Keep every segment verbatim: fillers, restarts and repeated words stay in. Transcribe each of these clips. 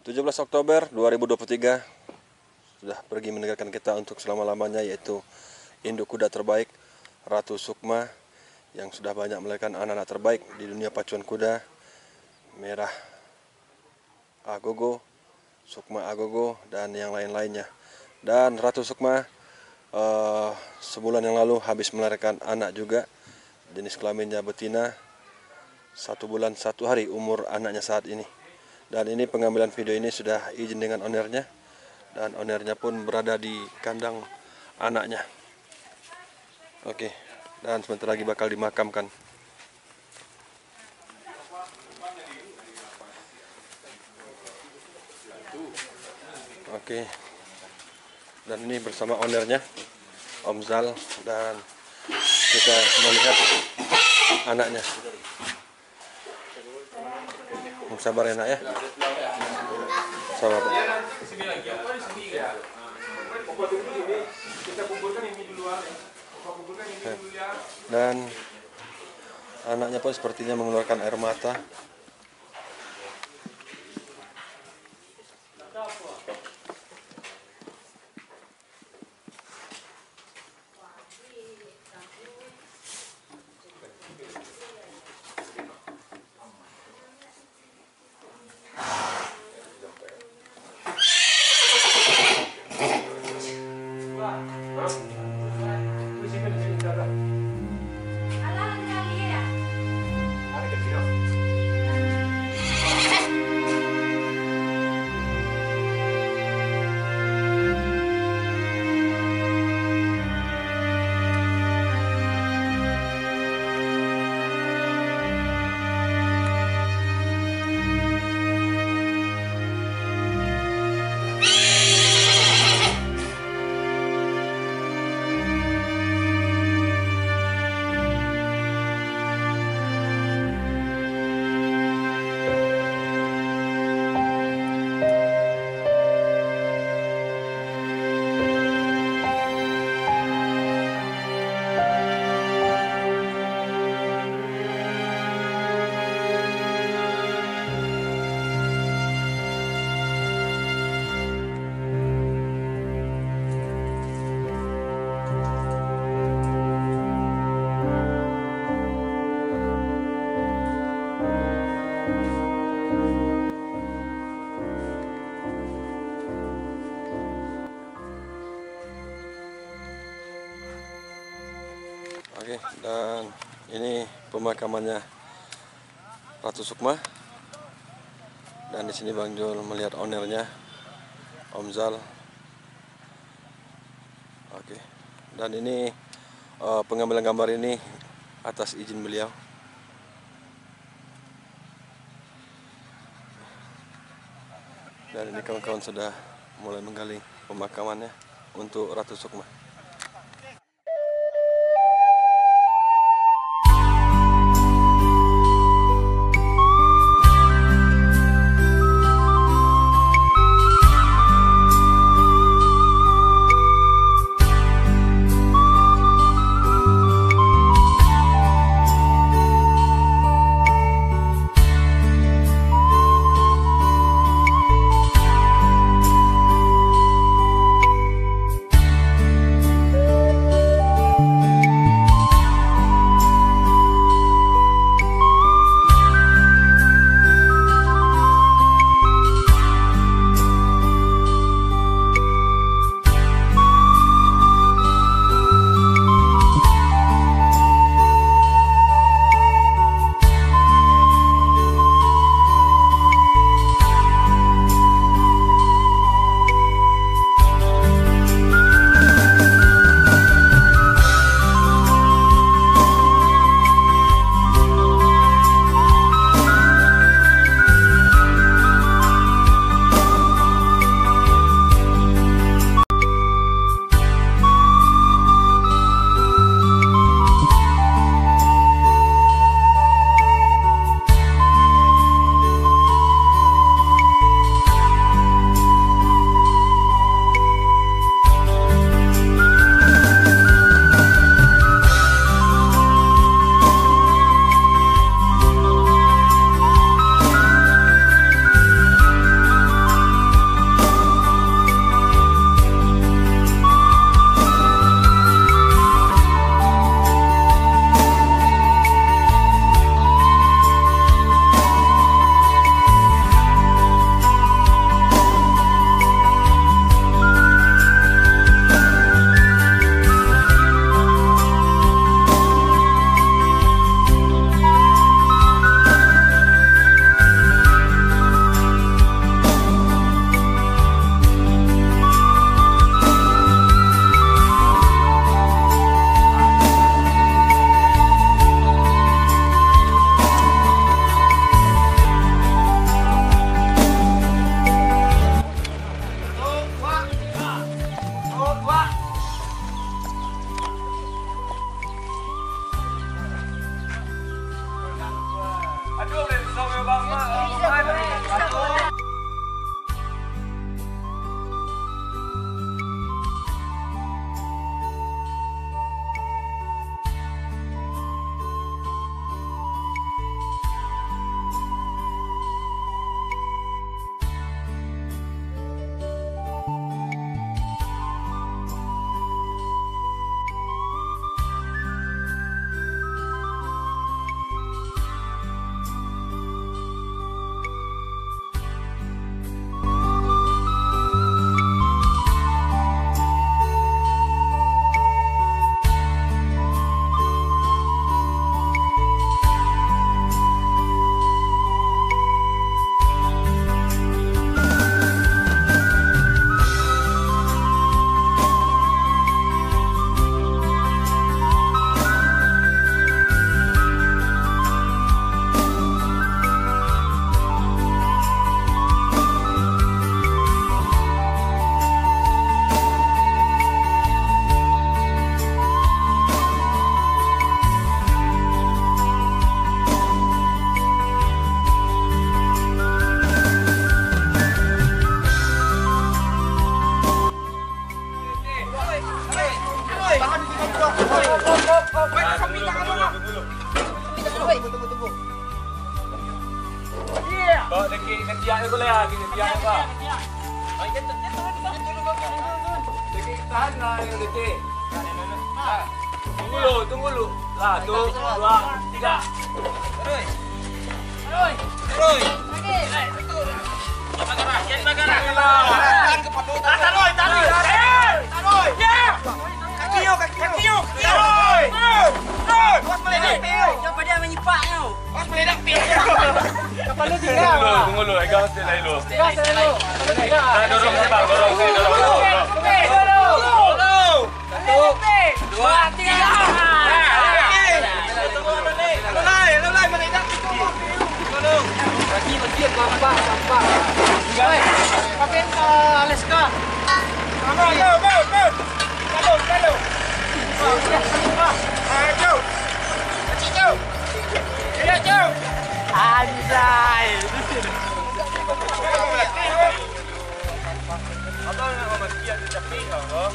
tujuh belas Oktober dua ribu dua puluh tiga sudah pergi meninggalkan kita untuk selama-lamanya, yaitu induk kuda terbaik Ratu Sukma yang sudah banyak melahirkan anak-anak terbaik di dunia pacuan kuda, Merah Agogo, Sukma Agogo, dan yang lain-lainnya. Dan Ratu Sukma uh, sebulan yang lalu habis melahirkan anak juga, jenis kelaminnya betina, satu bulan satu hari umur anaknya saat ini. Dan ini pengambilan video ini sudah izin dengan ownernya, dan ownernya pun berada di kandang anaknya. Oke, dan sebentar lagi bakal dimakamkan. Oke, dan ini bersama ownernya Om Zal, dan kita melihat anaknya. Sabar ya nak ya. Sabar. Dan anaknya pun sepertinya mengeluarkan air mata. Oke, dan ini pemakamannya Ratu Sukma. Dan di sini Bang Jul melihat ownernya Om Zal. Oke, dan ini uh, pengambilan gambar ini atas izin beliau. Dan ini kawan-kawan sudah mulai menggali pemakamannya untuk Ratu Sukma. gini biar apa? Tahan lah yang detik. Tunggu lu, tunggu lu. Satu, dua, tiga. Terus. Terus. Terus. Lagi. Bagara, jangan bagara. Tahan ke padu. Tahan loy, tahan loy. Tahan loy. Ya. Kaki yo, kaki yo. Kaki yo. Loy. Loy. Bos meledak piu. Siapa dia menyipak kau? Bos meledak piu. Kapal lu tinggal. Tunggu lu, tunggu lu. Egang stay lain lu. Stay lain lu. Saya dorong saya bang, dorong saya dorong. Dorong. Satu, dua, tiga. Lagi berdiam nampak nampak. Oi, pakai Alaska. Go go go go. Kalau kalau. Ah, jauh. Kecil jauh. Ya jauh. Anjay. Abang nak mati ada capi kau.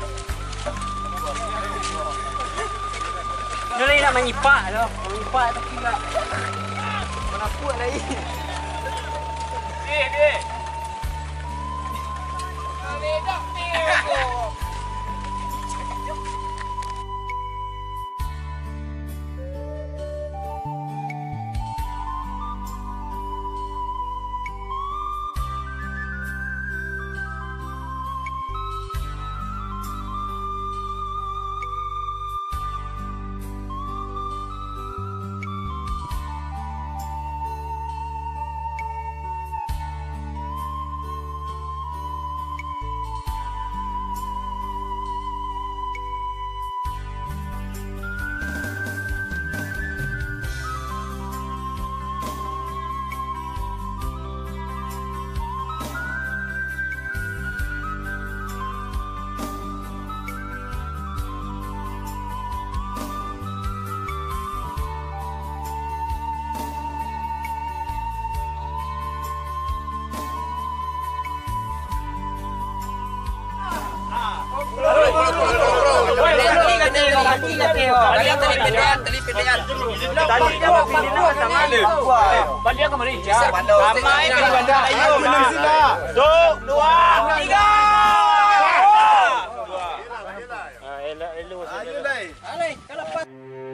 Dia lagi nak menyipak tu. Menyipak tapi tak. Mana kuat lagi. Eh, eh. Meledak ni aku. Balik ke Malaysia. Ramai di bandar Ayub. Satu, dua, tiga. Ah, elok elok. Ayo dai. Alai, kalau pas.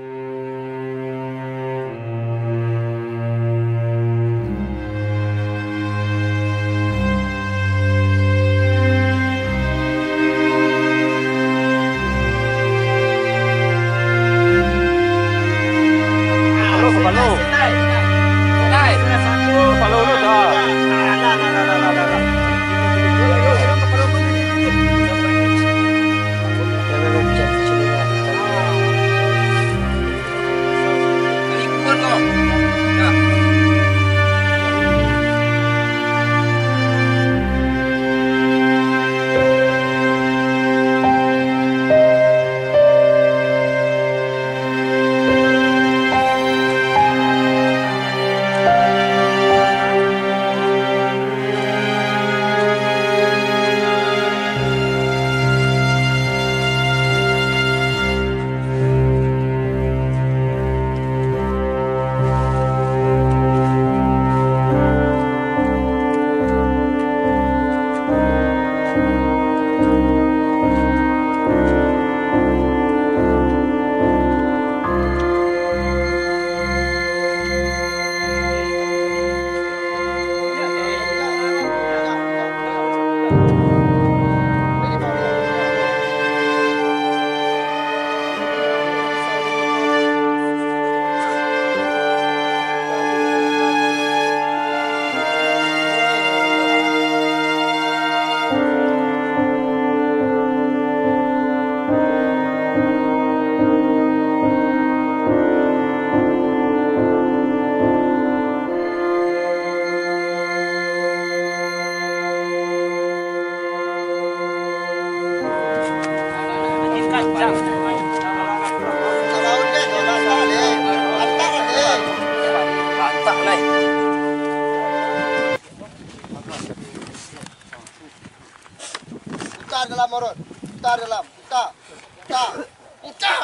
Putar dalam Morot. Putar dalam. Putar. Putar. Putar.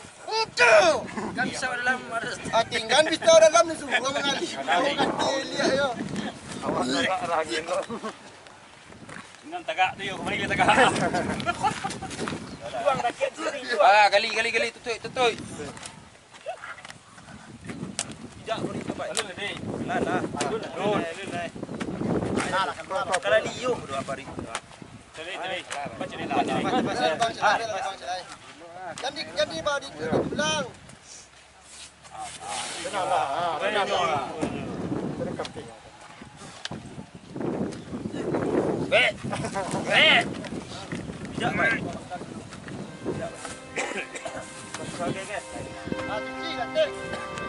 Putar. Kan bisa dalam. Ah, tinggal bisa dalam ni semua mengalir. Kau kata lihat yo. Awas angin kok. Dengan tagak tu yuk, kembali ke tagak. Buang rakyat sini. Ah, gali gali gali tutui tutui. Bijak kau ni tempat. Lalu ni. Nah nah. Lalu ni. Nah, lah kan berapa? Kalau liung dua apa hari. Tadi tadi. Baca ni. Bang Celai, Bang Celai. Jadi jadi bah di belang. Benarlah. Ah, benarlah. Eh. Eh. Bijak baik. Okey okey. Ah, cuci kat